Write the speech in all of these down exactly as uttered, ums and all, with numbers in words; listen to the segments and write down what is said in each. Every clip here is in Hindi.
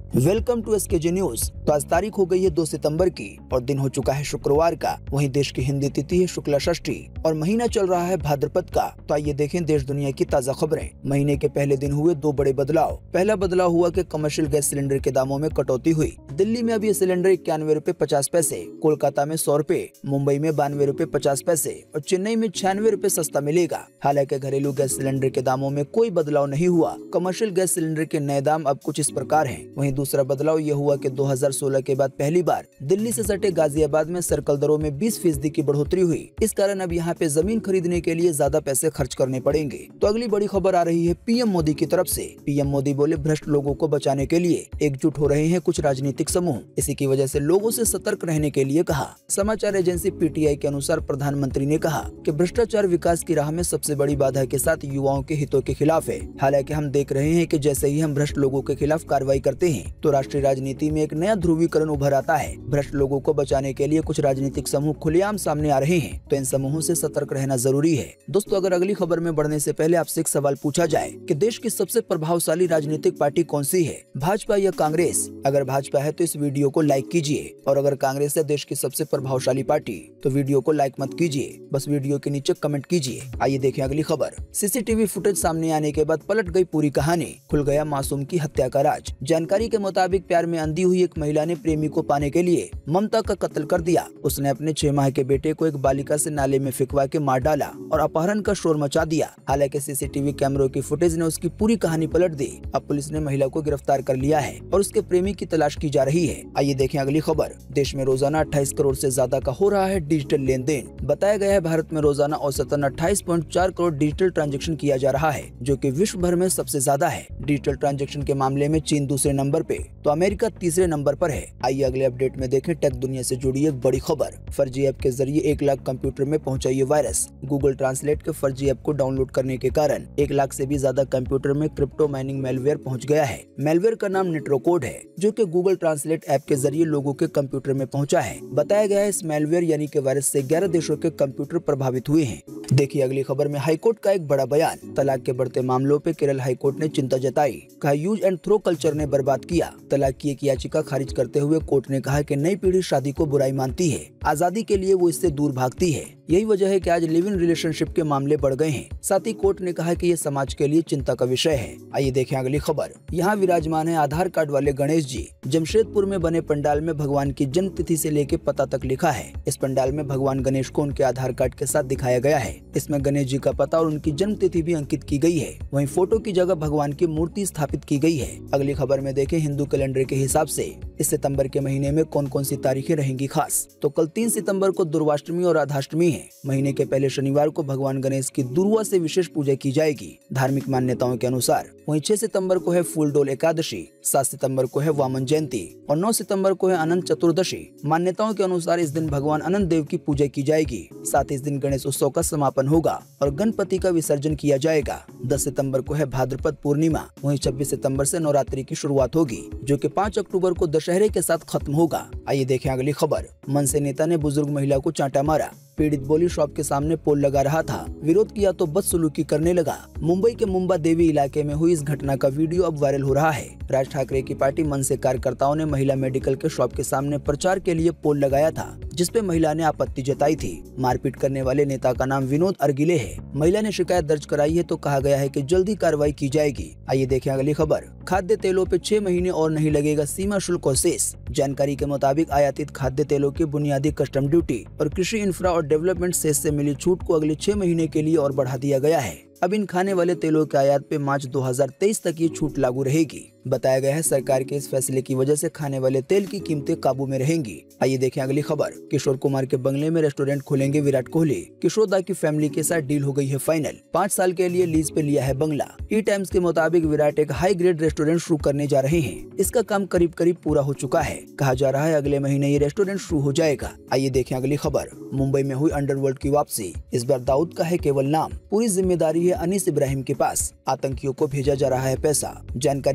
Welcome to SKJ news. तो आज तारीख हो गई है दो सितंबर की और दिन हो चुका है शुक्रवार का। वहीं देश की हिंदी तिथि है शुक्ला षष्ठी और महीना चल रहा है भाद्रपद का। तो आइए देखें देश दुनिया की ताजा खबरें। महीने के पहले दिन हुए दो बड़े बदलाव। पहला बदलाव हुआ कि कमर्शियल गैस सिलेंडर के दामों में कटौती हुई। दिल्ली में अब ये सिलेंडर इक्यानवे रूपए पचास पैसे, कोलकाता में सौ रूपए, मुंबई में बानवे रूपए पचास पैसे और चेन्नई में छियानवे रूपए सस्ता मिलेगा। हालांकि घरेलू गैस सिलेंडर के दामों में कोई बदलाव नहीं हुआ। कमर्शियल गैस सिलेंडर के नए दाम अब कुछ इस प्रकार हैं। वहीं दूसरा बदलाव ये हुआ कि दो हज़ार सोलह के बाद पहली बार दिल्ली से सटे गाजियाबाद में सर्कल दरों में बीस फीसदी की बढ़ोतरी हुई। इस कारण अब यहाँ पे जमीन खरीदने के लिए ज्यादा पैसे खर्च करने पड़ेंगे। तो अगली बड़ी खबर आ रही है पीएम मोदी की तरफ से। पीएम मोदी बोले भ्रष्ट लोगों को बचाने के लिए एकजुट हो रहे हैं कुछ राजनीतिक समूह। इसी की वजह से लोगों से सतर्क रहने के लिए कहा। समाचार एजेंसी पीटीआई के अनुसार प्रधानमंत्री ने कहा कि भ्रष्टाचार विकास की राह में सबसे बड़ी बाधा के साथ युवाओं के हितों के खिलाफ है। हालांकि हम देख रहे हैं कि जैसे ही हम भ्रष्ट लोगों के खिलाफ कार्रवाई करते हैं तो राष्ट्रीय राजनीति में एक नया ध्रुवीकरण उभर आता है। भ्रष्ट लोगों को बचाने के लिए कुछ राजनीतिक समूह खुलेआम सामने आ रहे हैं, तो इन समूहों से सतर्क रहना जरूरी है। दोस्तों, अगर अगली खबर में बढ़ने से पहले आपसे एक सवाल पूछा जाए कि देश की सबसे प्रभावशाली राजनीतिक पार्टी कौन सी है, भाजपा या कांग्रेस? अगर भाजपा है तो इस वीडियो को लाइक कीजिए और अगर कांग्रेस है देश की सबसे प्रभावशाली पार्टी तो वीडियो को लाइक मत कीजिए, बस वीडियो के नीचे कमेंट कीजिए। आइए देखें अगली खबर। सीसीटीवी फुटेज सामने आने के बाद पलट गई पूरी कहानी, खुल गया मासूम की हत्या का राज। जानकारी के मुताबिक प्यार में अंधी हुई एक महिला ने प्रेमी को पाने के लिए ममता का कत्ल कर दिया। उसने अपने छह माह के बेटे को एक बालिका से नाले में फिकवा के मार डाला और अपहरण का शोर मचा दिया। हालांकि सीसीटीवी कैमरों की फुटेज ने उसकी पूरी कहानी पलट दी। अब पुलिस ने महिला को गिरफ्तार कर लिया है और उसके प्रेमी की तलाश की जा रही है। आइए देखें अगली खबर। देश में रोजाना अट्ठाईस करोड़ से ज्यादा का हो रहा है डिजिटल लेन देन। बताया गया है भारत में रोजाना औसतन अट्ठाईस पॉइंट चार करोड़ डिजिटल ट्रांजैक्शन किया जा रहा है, जो कि विश्व भर में सबसे ज्यादा है। डिजिटल ट्रांजैक्शन के मामले में चीन दूसरे नंबर पे तो अमेरिका तीसरे नंबर पर है। आइए अगले अपडेट में देखें टेक दुनिया से जुड़ी एक बड़ी खबर। फर्जी ऐप के जरिए एक लाख कंप्यूटर में पहुंचा ये वायरस। गूगल ट्रांसलेट के फर्जी ऐप को डाउनलोड करने के कारण एक लाख से भी ज्यादा कंप्यूटर में क्रिप्टो माइनिंग मेलवेयर पहुंच गया है। मेलवेयर का नाम नेट्रोकोड है, जो कि गूगल ट्रांसलेट ऐप के जरिए लोगों के कंप्यूटर में पहुंचा है। बताया गया है इस मेलवेयर यानी कि वायरस से ग्यारह देशों के कंप्यूटर प्रभावित हुए हैं। देखिए अगली खबर में हाईकोर्ट का एक बड़ा बयान। तलाक के बढ़ते मामलों पे केरल हाईकोर्ट ने चिंता जताई। कहा यूज एंड थ्रो कल्चर ने बर्बाद किया। तलाक की एक याचिका खारिज करते हुए कोर्ट ने कहा कि नई पीढ़ी शादी को बुराई मानती है, आजादी के लिए वो इससे दूर भागती है। यही वजह है कि आज लिव इन रिलेशनशिप के मामले बढ़ गए हैं। साथ ही कोर्ट ने कहा कि ये समाज के लिए चिंता का विषय है। आइए देखें अगली खबर। यहाँ विराजमान है आधार कार्ड वाले गणेश जी। जमशेदपुर में बने पंडाल में भगवान की जन्म तिथि से लेके पता तक लिखा है। इस पंडाल में भगवान गणेश को उनके आधार कार्ड के साथ दिखाया गया है। इसमें गणेश जी का पता और उनकी जन्म तिथि भी अंकित की गई है। वहीं फोटो की जगह भगवान की मूर्ति स्थापित की गई है। अगली खबर में देखें हिंदू कैलेंडर के हिसाब से इस सितंबर के महीने में कौन कौन सी तारीखें रहेंगी खास। तो कल तीन सितंबर को दुर्वाष्टमी और राधाष्टमी है। महीने के पहले शनिवार को भगवान गणेश की दुर्वा से विशेष पूजा की जाएगी धार्मिक मान्यताओं के अनुसार। वहीं छह सितंबर को है फूलडोल एकादशी, सात सितंबर को है वामन जयंती और नौ सितंबर को है अनंत चतुर्दशी। मान्यताओं के अनुसार इस दिन भगवान अनंत देव की पूजा की जाएगी। साथ ही इस दिन गणेश उत्सव का समापन होगा और गणपति का विसर्जन किया जाएगा। दस सितंबर को है भाद्रपद पूर्णिमा। वहीं छब्बीस सितंबर से नवरात्रि की शुरुआत होगी, जो कि पाँच अक्टूबर को दशहरे के साथ खत्म होगा। आइए देखें अगली खबर। मनसे नेता ने बुजुर्ग महिला को चांटा मारा। पीड़ित बोली शॉप के सामने पोल लगा रहा था, विरोध किया तो बदसलूकी करने लगा। मुंबई के मुंबा देवी इलाके में हुई इस घटना का वीडियो अब वायरल हो रहा है। राज ठाकरे की पार्टी मनसे कार्यकर्ताओं ने महिला मेडिकल के शॉप के सामने प्रचार के लिए पोल लगाया था, जिसपे महिला ने आपत्ति जताई थी। मारपीट करने वाले नेता का नाम विनोद अर्गिले है। महिला ने शिकायत दर्ज कराई है तो कहा गया है कि जल्दी कार्रवाई की जाएगी। आइए देखें अगली खबर। खाद्य तेलों पे छह महीने और नहीं लगेगा सीमा शुल्क और सेस। जानकारी के मुताबिक आयातित खाद्य तेलों की बुनियादी कस्टम ड्यूटी और कृषि इंफ्रा और डेवलपमेंट सेस से मिली छूट को अगले छह महीने के लिए और बढ़ा दिया गया है। अब इन खाने वाले तेलों के आयात पे मार्च दो हज़ार तेईस तक ये छूट लागू रहेगी। बताया गया है सरकार के इस फैसले की वजह से खाने वाले तेल की कीमतें काबू में रहेंगी। आइए देखें अगली खबर। किशोर कुमार के बंगले में रेस्टोरेंट खोलेंगे विराट कोहली। किशोर दा की फैमिली के साथ डील हो गई है फाइनल। पाँच साल के लिए लीज पे लिया है बंगला। ई टाइम्स के मुताबिक विराट एक हाई ग्रेड रेस्टोरेंट शुरू करने जा रहे हैं। इसका काम करीब करीब पूरा हो चुका है। कहा जा रहा है अगले महीने ये रेस्टोरेंट शुरू हो जाएगा। आइए देखें अगली खबर। मुंबई में हुई अंडरवर्ल्ड की वापसी। इस बार दाऊद का है केवल नाम, पूरी जिम्मेदारी है अनीस इब्राहिम के पास। आतंकियों को भेजा जा रहा है पैसा। जानकारी के मुताबिक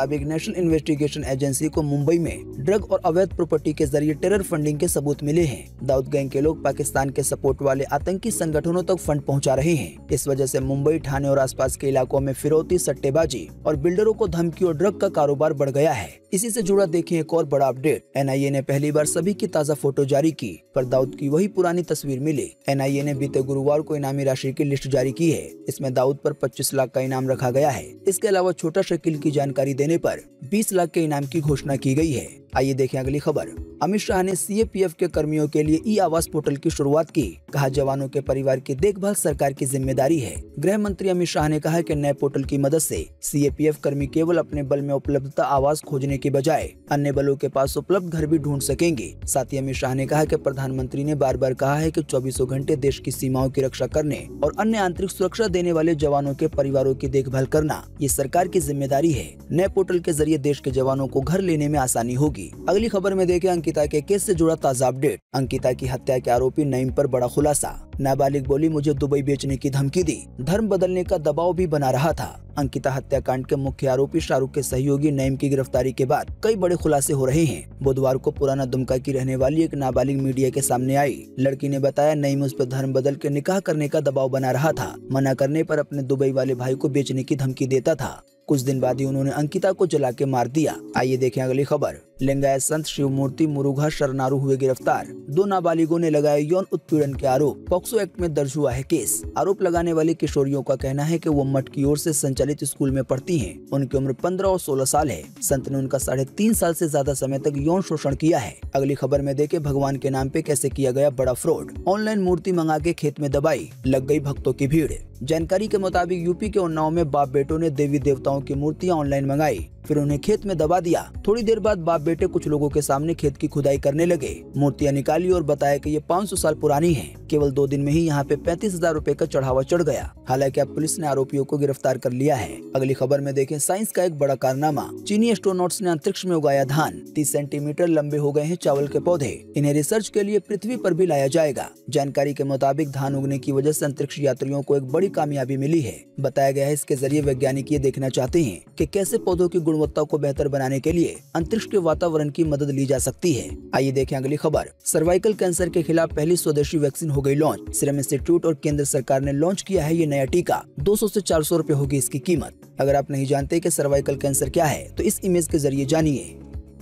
मुताबिक नेशनल इन्वेस्टिगेशन एजेंसी को मुंबई में ड्रग और अवैध प्रॉपर्टी के जरिए टेरर फंडिंग के सबूत मिले हैं। दाऊद गैंग के लोग पाकिस्तान के सपोर्ट वाले आतंकी संगठनों तक फंड पहुंचा रहे हैं। इस वजह से मुंबई, ठाणे और आसपास के इलाकों में फिरौती, सट्टेबाजी और बिल्डरों को धमकी और ड्रग का कारोबार बढ़ गया है। इसी से जुड़ा देखें एक और बड़ा अपडेट। एन आई ए ने पहली बार सभी की ताज़ा फोटो जारी की, पर दाऊद की वही पुरानी तस्वीर मिली। एन आई ए ने बीते गुरुवार को इनामी राशि की लिस्ट जारी की है। इसमें दाऊद पर पच्चीस लाख का इनाम रखा गया है। इसके अलावा छोटा शकील की जानकारी देने पर बीस लाख के इनाम की घोषणा की गई है। आइए देखें अगली खबर। अमित शाह ने सी ए पी एफ के कर्मियों के लिए ई आवास पोर्टल की शुरुआत की। कहा, जवानों के परिवार की देखभाल सरकार की जिम्मेदारी है। गृह मंत्री अमित शाह ने कहा कि नए पोर्टल की मदद से सी ए पी एफ कर्मी केवल अपने बल में उपलब्धता आवास खोजने के बजाय अन्य बलों के पास उपलब्ध घर भी ढूंढ सकेंगे। साथ ही अमित शाह ने कहा कि प्रधानमंत्री ने बार बार कहा है कि चौबीसों घंटे देश की सीमाओं की रक्षा करने और अन्य आंतरिक सुरक्षा देने वाले जवानों के परिवारों की देखभाल करना ये सरकार की जिम्मेदारी है। नए पोर्टल के जरिए देश के जवानों को घर लेने में आसानी होगी। अगली खबर में देखें अंकिता के केस से जुड़ा ताजा अपडेट। अंकिता की हत्या के आरोपी नईम पर बड़ा खुलासा। नाबालिग बोली, मुझे दुबई बेचने की धमकी दी, धर्म बदलने का दबाव भी बना रहा था। अंकिता हत्याकांड के मुख्य आरोपी शाहरुख के सहयोगी नईम की गिरफ्तारी के बाद कई बड़े खुलासे हो रहे हैं। बुधवार को पुराना दुमका की रहने वाली एक नाबालिग मीडिया के सामने आई। लड़की ने बताया, नईम उस पर धर्म बदल के निकाह करने का दबाव बना रहा था। मना करने पर अपने दुबई वाले भाई को बेचने की धमकी देता था। कुछ दिन बाद ही उन्होंने अंकिता को जला के मार दिया। आइए देखें अगली खबर। लिंगायत संत शिवमूर्ति मुरुघा शरनारू हुए गिरफ्तार। दो नाबालिगों ने लगाए यौन उत्पीड़न के आरोप। पॉक्सो एक्ट में दर्ज हुआ है केस। आरोप लगाने वाली किशोरियों का कहना है कि वो मठ की ओर से संचालित स्कूल में पढ़ती हैं। उनकी उम्र पंद्रह और सोलह साल है। संत ने उनका साढ़े तीन साल से ज्यादा समय तक यौन शोषण किया है। अगली खबर में देखें भगवान के नाम पे कैसे किया गया बड़ा फ्रॉड। ऑनलाइन मूर्ति मंगा के खेत में दबाई, लग गई भक्तों की भीड़। जानकारी के मुताबिक यूपी के उन्नाव में बाप बेटों ने देवी देवताओं की मूर्तियां ऑनलाइन मंगाई, फिर उन्हें खेत में दबा दिया। थोड़ी देर बाद बाप बेटे कुछ लोगों के सामने खेत की खुदाई करने लगे। मूर्तियां निकाली और बताया कि ये पाँच सौ साल पुरानी हैं। केवल दो दिन में ही यहाँ पे पैंतीस हजार रूपए का चढ़ावा चढ़ गया। हालांकि अब पुलिस ने आरोपियों को गिरफ्तार कर लिया है। अगली खबर में देखें साइंस का एक बड़ा कारनामा। चीनी एस्ट्रोनॉट्स ने अंतरिक्ष में उगाया धान। तीस सेंटीमीटर लंबे हो गए हैं चावल के पौधे। इन्हें रिसर्च के लिए पृथ्वी पर भी लाया जाएगा। जानकारी के मुताबिक धान उगने की वजह से अंतरिक्ष यात्रियों को एक बड़ी कामयाबी मिली है। बताया गया है इसके जरिए वैज्ञानिक ये देखना चाहते हैं कि कैसे पौधों की गुणवत्ता को बेहतर बनाने के लिए अंतरिक्ष के वातावरण की मदद ली जा सकती है। आइए देखें अगली खबर। सर्वाइकल कैंसर के खिलाफ पहली स्वदेशी वैक्सीन हो गई लॉन्च। सीरम इंस्टीट्यूट और केंद्र सरकार ने लॉन्च किया है ये नया टीका। दो सौ से चार सौ रूपए होगी इसकी कीमत। अगर आप नहीं जानते कि सर्वाइकल कैंसर क्या है तो इस इमेज के जरिए जानिए।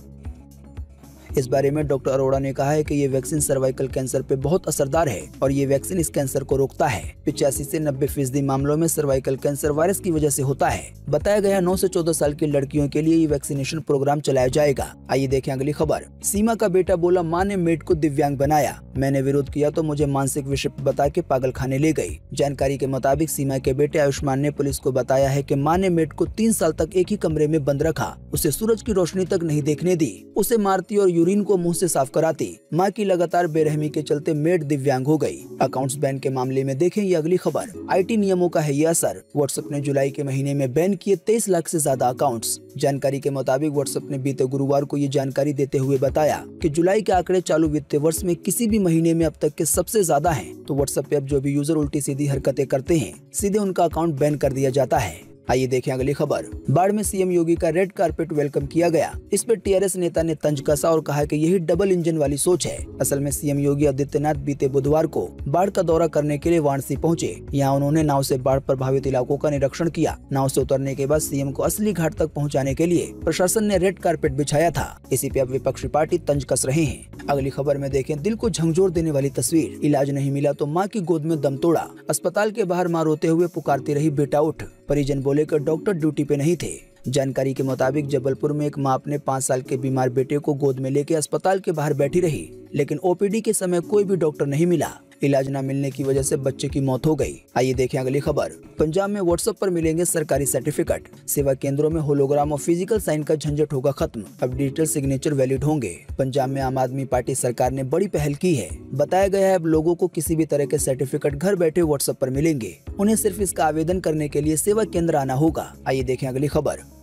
इस बारे में डॉक्टर अरोड़ा ने कहा है कि ये वैक्सीन सर्वाइकल कैंसर पे बहुत असरदार है और ये वैक्सीन इस कैंसर को रोकता है। पिचासी से नब्बे फीसदी मामलों में सर्वाइकल कैंसर वायरस की वजह से होता है। बताया गया नौ से चौदह साल की लड़कियों के लिए ये वैक्सीनेशन प्रोग्राम चलाया जाएगा। आइए देखें अगली खबर। सीमा का बेटा बोला, माँ ने मेड को दिव्यांग बनाया, मैंने विरोध किया तो मुझे मानसिक विषय बता के पागल खाने ले गई। जानकारी के मुताबिक सीमा के बेटे आयुष्मान ने पुलिस को बताया है कि माँ ने मेड को तीन साल तक एक ही कमरे में बंद रखा, उसे सूरज की रोशनी तक नहीं देखने दी, उसे मारती और यूरिन को मुंह से साफ कराती। मां की लगातार बेरहमी के चलते मेड दिव्यांग हो गई। अकाउंट्स बैन के मामले में देखें ये अगली खबर। आई टी नियमों का है ये असर। व्हाट्सएप ने जुलाई के महीने में बैन किए तेईस लाख से ज्यादा अकाउंट्स। जानकारी के मुताबिक व्हाट्सएप ने बीते गुरुवार को ये जानकारी देते हुए बताया कि जुलाई के आंकड़े चालू वित्तीय वर्ष में किसी भी महीने में अब तक के सबसे ज्यादा हैं। तो व्हाट्सएप पे अब जो भी यूजर उल्टी सीधी हरकतें करते हैं सीधे उनका अकाउंट बैन कर दिया जाता है। आइए देखें अगली खबर। बाढ़ में सीएम योगी का रेड कारपेट वेलकम किया गया। इस पर टी आर एस नेता ने तंज कसा और कहा कि यही डबल इंजन वाली सोच है। असल में सीएम योगी आदित्यनाथ बीते बुधवार को बाढ़ का दौरा करने के लिए वाराणसी पहुंचे। यहाँ उन्होंने नाव से बाढ़ प्रभावित इलाकों का निरीक्षण किया। नाव से उतरने के बाद सीएम को असली घाट तक पहुँचाने के लिए प्रशासन ने रेड कारपेट बिछाया था। इसी पे अब विपक्षी पार्टी तंज कस रहे हैं। अगली खबर में देखें दिल को झंझोर देने वाली तस्वीर। इलाज नहीं मिला तो माँ की गोद में दम तोड़ा। अस्पताल के बाहर मां रोते हुए पुकारती रही, बेटा उठ। परिजन बोले कि डॉक्टर ड्यूटी पे नहीं थे। जानकारी के मुताबिक जबलपुर में एक मां अपने पाँच साल के बीमार बेटे को गोद में लेकर अस्पताल के बाहर बैठी रही, लेकिन ओ पी डी के समय कोई भी डॉक्टर नहीं मिला। इलाज न मिलने की वजह से बच्चे की मौत हो गई। आइए देखें अगली खबर। पंजाब में व्हाट्सएप पर मिलेंगे सरकारी सर्टिफिकेट। सेवा केंद्रों में होलोग्राम और फिजिकल साइन का झंझट होगा खत्म। अब डिजिटल सिग्नेचर वैलिड होंगे। पंजाब में आम आदमी पार्टी सरकार ने बड़ी पहल की है। बताया गया है अब लोगों को किसी भी तरह के सर्टिफिकेट घर बैठे व्हाट्सएप पर मिलेंगे। उन्हें सिर्फ इसका आवेदन करने के लिए सेवा केंद्र आना होगा। आइए देखें अगली खबर।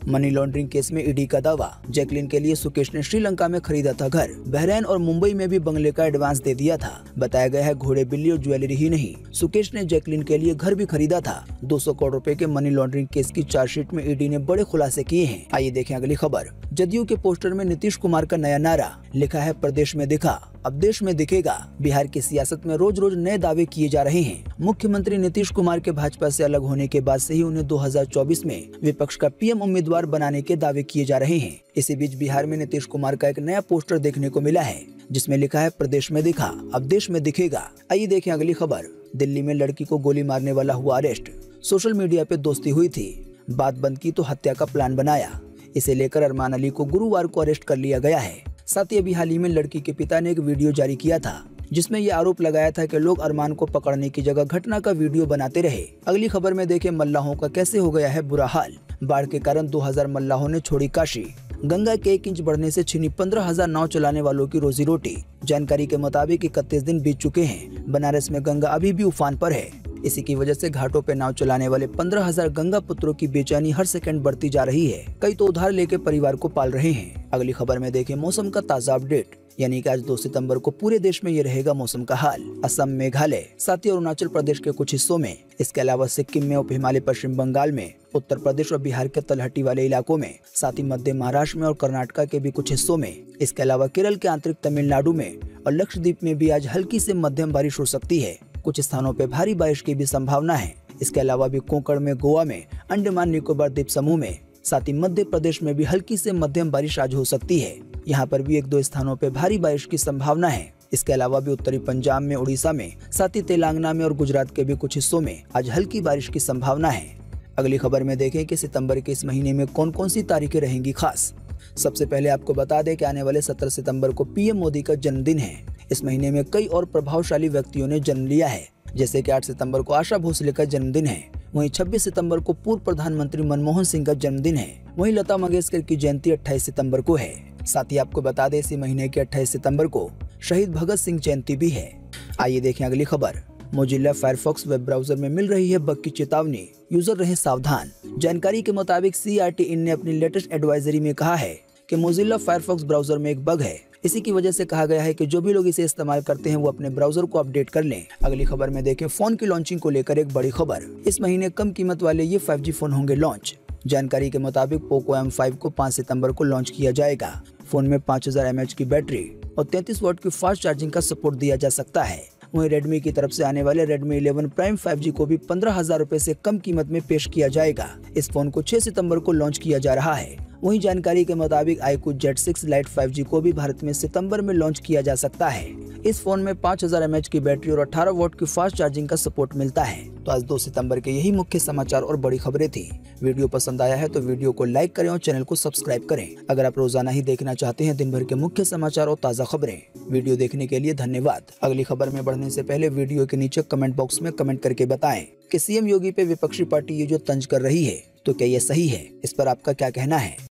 मनी लॉन्ड्रिंग केस में ईडी का दावा। जैकलिन के लिए सुकेश ने श्रीलंका में खरीदा था घर। बहरैन और मुंबई में भी बंगले का एडवांस दे दिया था। बताया गया है घोड़े बिल्ली और ज्वेलरी ही नहीं, सुकेश ने जैकलिन के लिए घर भी खरीदा था। दो सौ करोड़ रुपए के मनी लॉन्ड्रिंग केस की चार्जशीट में ईडी ने बड़े खुलासे किए हैं। आइए देखें अगली खबर। जदयू के पोस्टर में नीतीश कुमार का नया नारा, लिखा है प्रदेश में दिखा अब देश में दिखेगा। बिहार की सियासत में रोज रोज नए दावे किए जा रहे हैं। मुख्यमंत्री नीतीश कुमार के भाजपा से अलग होने के बाद से ही उन्हें दो हज़ार चौबीस में विपक्ष का पीएम उम्मीदवार बनाने के दावे किए जा रहे हैं। इसी बीच बिहार में नीतीश कुमार का एक नया पोस्टर देखने को मिला है, जिसमें लिखा है प्रदेश में दिखा अब देश में दिखेगा। आइए देखें अगली खबर। दिल्ली में लड़की को गोली मारने वाला हुआ अरेस्ट। सोशल मीडिया पे दोस्ती हुई थी, बात बंद की तो हत्या का प्लान बनाया। इसे लेकर अरमान अली को गुरुवार को अरेस्ट कर लिया गया है। साथ ही अभी हाल ही में लड़की के पिता ने एक वीडियो जारी किया था, जिसमें ये आरोप लगाया था कि लोग अरमान को पकड़ने की जगह घटना का वीडियो बनाते रहे। अगली खबर में देखें मल्लाहों का कैसे हो गया है बुरा हाल। बाढ़ के कारण दो हज़ार मल्लाहों ने छोड़ी काशी। गंगा के एक इंच बढ़ने से छिनी पंद्रह हजार नाव चलाने वालों की रोजी रोटी। जानकारी के मुताबिक इकतीस दिन बीत चुके हैं। बनारस में गंगा अभी भी उफान पर है। इसी की वजह से घाटों पे नाव चलाने वाले पंद्रह हजार गंगा पुत्रों की बेचैनी हर सेकंड बढ़ती जा रही है। कई तो उधार लेके परिवार को पाल रहे हैं। अगली खबर में देखें मौसम का ताजा अपडेट, यानी कि आज दो सितंबर को पूरे देश में ये रहेगा मौसम का हाल। असम, मेघालय, साथ ही अरुणाचल प्रदेश के कुछ हिस्सों में, इसके अलावा सिक्किम में, उप हिमालय पश्चिम बंगाल में, उत्तर प्रदेश और बिहार के तलहटी वाले इलाकों में, साथ ही मध्य महाराष्ट्र में और कर्नाटक के भी कुछ हिस्सों में, इसके अलावा केरल के आंतरिक तमिलनाडु में और लक्षद्वीप में भी आज हल्की से मध्यम बारिश हो सकती है। कुछ स्थानों पे भारी बारिश की भी संभावना है। इसके अलावा भी कोंकण में, गोवा में, अंडमान निकोबार द्वीप समूह में, साथ ही मध्य प्रदेश में भी हल्की से मध्यम बारिश आज हो सकती है। यहाँ पर भी एक दो स्थानों पे भारी बारिश की संभावना है। इसके अलावा भी उत्तरी पंजाब में, उड़ीसा में, साथ ही तेलंगाना में और गुजरात के भी कुछ हिस्सों में आज हल्की बारिश की संभावना है। अगली खबर में देखें कि सितंबर के इस महीने में कौन कौन सी तारीखें रहेंगी खास। सबसे पहले आपको बता दें कि आने वाले सत्रह सितंबर को पीएम मोदी का जन्मदिन है। इस महीने में कई और प्रभावशाली व्यक्तियों ने जन्म लिया है, जैसे कि आठ सितंबर को आशा भोसले का जन्मदिन है। वहीं छब्बीस सितंबर को पूर्व प्रधानमंत्री मनमोहन सिंह का जन्मदिन है। वहीं लता मंगेशकर की जयंती अट्ठाईस सितंबर को है। साथ ही आपको बता दें इसी महीने के अट्ठाईस सितंबर को शहीद भगत सिंह जयंती भी है। आइए देखें अगली खबर। मोजिल्ला फायरफॉक्स वेब ब्राउजर में मिल रही है बग की चेतावनी, यूजर रहे सावधान। जानकारी के मुताबिक सी आर टी इन ने अपनी लेटेस्ट एडवाइजरी में कहा है कि मोजिल्ला फायरफॉक्स ब्राउजर में एक बग है। इसी की वजह से कहा गया है कि जो भी लोग इसे इस्तेमाल करते हैं वो अपने ब्राउजर को अपडेट कर लें। अगली खबर में देखें फोन की लॉन्चिंग को लेकर एक बड़ी खबर। इस महीने कम कीमत वाले ये फाइव जी फोन होंगे लॉन्च। जानकारी के मुताबिक पोको एम फाइव को पाँच सितंबर को लॉन्च किया जाएगा। फोन में पाँच हजार एम एच की बैटरी और तैंतीस वाट की फास्ट चार्जिंग का सपोर्ट दिया जा सकता है। वहीं रेडमी की तरफ से आने वाले Redmi eleven prime five G को भी पंद्रह हजार रूपए से कम कीमत में पेश किया जाएगा। इस फोन को छह सितंबर को लॉन्च किया जा रहा है। वहीं जानकारी के मुताबिक iQOO Z six lite five G को भी भारत में सितंबर में लॉन्च किया जा सकता है। इस फोन में पाँच हजार एम एच की बैटरी और अठारह वाट की फास्ट चार्जिंग का सपोर्ट मिलता है। तो आज दो सितंबर के यही मुख्य समाचार और बड़ी खबरें थी। वीडियो पसंद आया है तो वीडियो को लाइक करें और चैनल को सब्सक्राइब करें। अगर आप रोजाना ही देखना चाहते हैं दिन भर के मुख्य समाचार और ताज़ा खबरें, वीडियो देखने के लिए धन्यवाद। अगली खबर में बढ़ने से पहले वीडियो के नीचे कमेंट बॉक्स में कमेंट करके बताएं कि सीएम योगी पे विपक्षी पार्टी ये जो तंज कर रही है तो क्या ये सही है। इस पर आपका क्या कहना है।